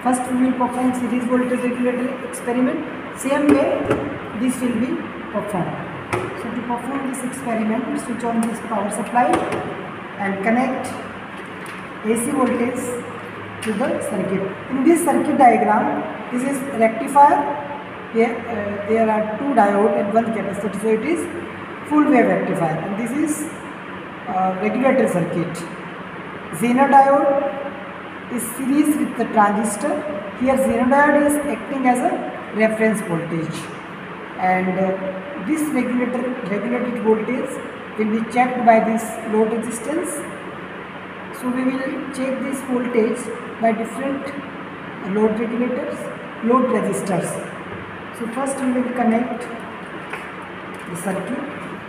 First we will perform series voltage regulator experiment. Same way this will be performed. So to perform this experiment, switch on this power supply and connect AC voltage to the circuit. In this circuit diagram, this is rectifier. Here there are two diodes and one capacitor, so it is full wave rectifier, and this is regulator circuit. Zener diode is series with the transistor. Here Zener diode is acting as a reference voltage, and this regulated voltage will be checked by this load resistance. So we will check this voltage by different load regulators, load resistors. So first we will connect the circuit.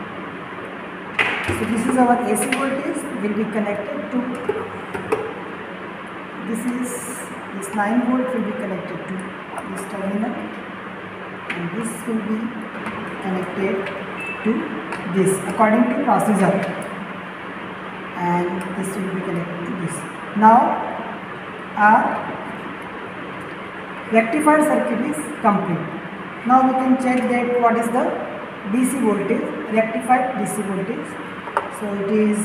So this is our AC voltage, will be connected to this 9 volt will be connected to this terminal, and this will be connected to this according to procedure, and this will be connected to this. Now our rectified circuit is complete. Now we can check that what is the DC voltage, rectified DC voltage. So it is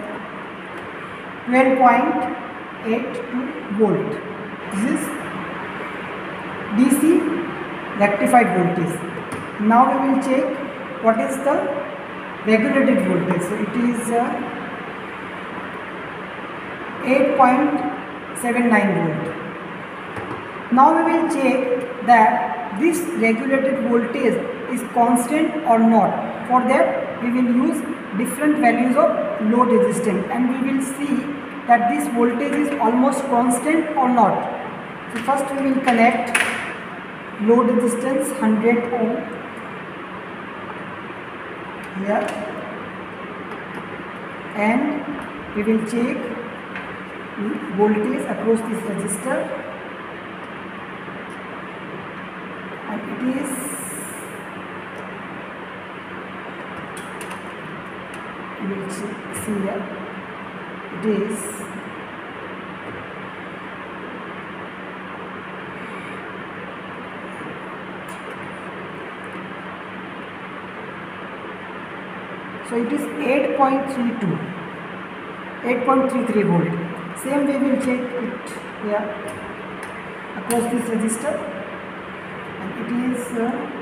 12.82 volt. This is DC rectified voltage. Now we will check what is the regulated voltage. So it is 8.79 volt. Now we will check that this regulated voltage is constant or not. For that we will use different values of load resistance, and we will see that this voltage is almost constant or not. So first we will connect load resistance 100 ohm here, and we will check voltage across this resistor, and it is we will see here it is 8.32, 8.33 volt. Same way we will check it here across this resistor, and it is